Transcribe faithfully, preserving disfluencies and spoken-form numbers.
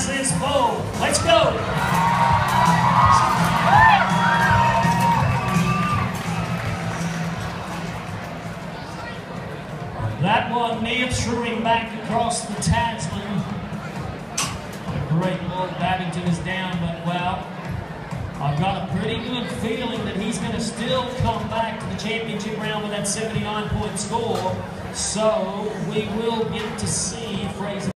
this bowl. Let's go. That one near-truing back across the Tasman. A great ball. Babbington is down, but well, I've got a pretty good feeling that he's going to still come back to the championship round with that seventy-nine point score. So we will get to see Fraser.